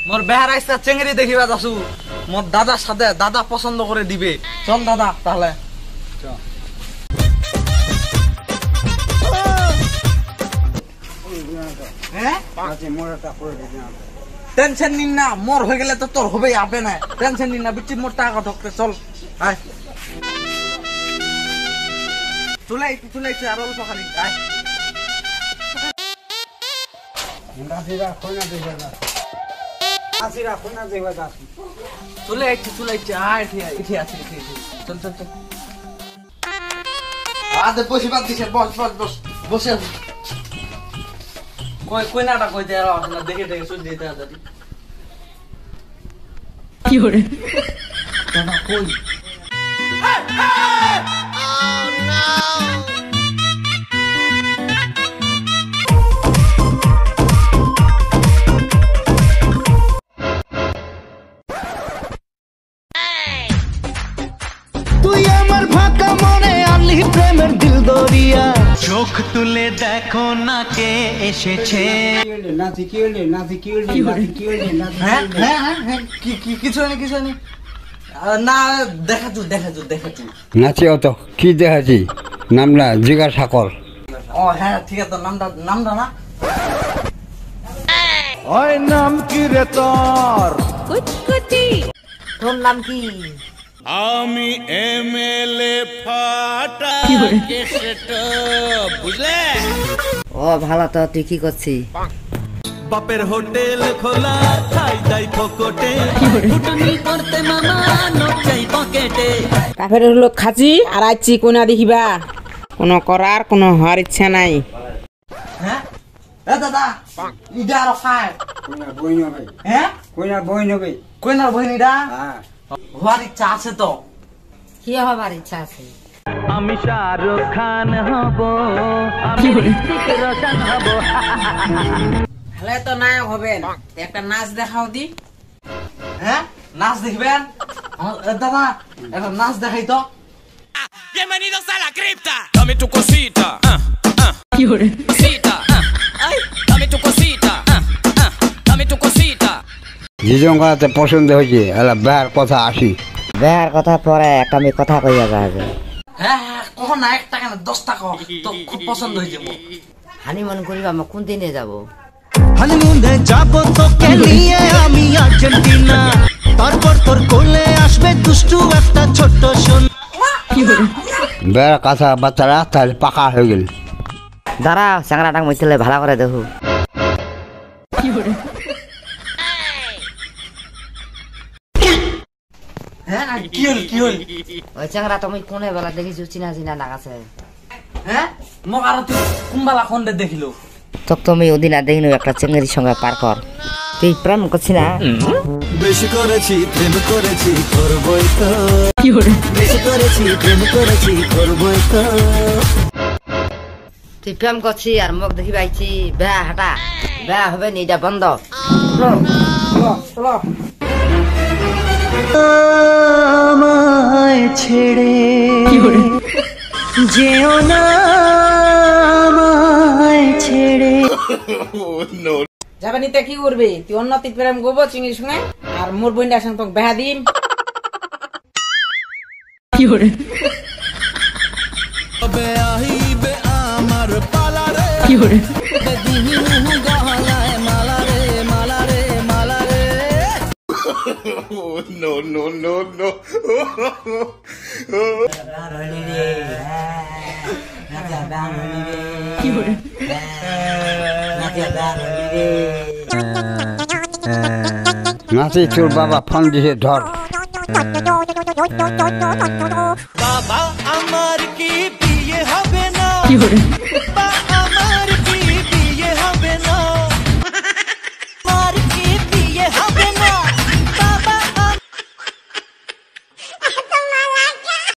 মোর বেহার আইসা চেঙ্গরি দেখিবা যাসু মোর দাদার সাথে দাদা পছন্দ করে দিবে চল দাদা তাহলে টেনশন নিন না মোর হয়ে গেলে তো তোর হবেই আপে না টেনশন নিন না বিচ্ছি মোর টাকা ঢুকতে চল আয় চলে আর অল্প খালি আয় চলে আয় ইঠে আছে চল আদে বসে বাদ দিছে বস বসে কই নাটা কই দে আর না দেখে চল দিতে আদারি কি হরে দাদা কই চোখ তুলে দেখো না কে এসেছে কিছু নেই না দেখা তু নাচি অত কি দেখাচ্ছি নামলা জিজ্ঞাসা কর ও হ্যাঁ ঠিক আছে নামটা না ওই নাম কি রে তোর তোর নাম কি আমি এমএলএ ফাটা কেসটা বুঝলে ও ভালো তো তুই কি করছিস বাপের হোটেল খোলা খাই দাই ফকটে ফুটনি করতে মামা নচাই পকেটে বাপের হলো খাচি আর আইছি কোনা দেখিবা কোনো করার কোনো হওয়ার ইচ্ছা নাই হ্যাঁ এ দাদা ইডা আর খায় কইনার বইনিডা হওয়ার ইচ্ছা আছে তো কি হবার ইচ্ছা আছে আমি শাহরুখ খান হব আমি ঋত্বিক রোশন হব হলে তো নায়ক হবেন একটা নাচ দেখাও দি হ্যাঁ নাচ দেখবেন দাদা একটা নাচ দেখাই তো Bienvenidos a la cripta. Dame tu cosita. Cosita. Ay, dame tu cosita. Dame tu cosita. যেজন কথাতে পছন্দ হয়েছে এলা বেহার কথা আসি বেহার কথা পরে একটা আমি কথা কইয়া যাবে হ্যাঁ কখন না 1 টাকা না 10 টাকা তো খুব পছন্দ হয়ে যাবো হানিমুন করিবা আমরা কোন দিনে যাব হানিমুনে যাব তোকে নিয়ে আমি আর্জেন্টিনা তারপর তোর কোলে আসবে দুষ্টু একটা ছোট সোনা বেহার কথা বাচ্চারা তাহলে পাকা হয়ে গেল দাঁড়া চ্যাংড়াটা মুছলে ভালো করে দেখো হ্যাঁ কি হল ওই চ্যাংড়া তুমি কোনে বেলা দেখিছো চিনা লাগাছে হ্যাঁ মোক আর তুই কুম্বালা খন্ডে দেখিলো তোক তুমি ওদিন আর দেখিনো একটা চেঙ্গেরির সঙ্গে পার কর তুই প্রেম করছিস না বেশি করেছি প্রেম করেছি করবই তো বেশি করেছি প্রেম করেছি করবই তো তুই প্রেম করছি আর মুখ দেখি পাইছি বেয়া হাঁটা বেয়া হবে নি এটা বন্ধ আমায় ছেড়ে যেও না আমায় ছেড়ে যাবে নিতে কি করবি তুই অন্য তুই প্রেম করবো চিংড়ির সঙ্গে আর মোর বোনটার সঙ্গে তোকে বেহা দিন তবে আহিবে আমার পালারে দিহিনু গহলায় মালারে মালারে মালারে no নাচি তোর বাবা ফোন দিছে ধর বাবা আমার কি বিয়ে হবে না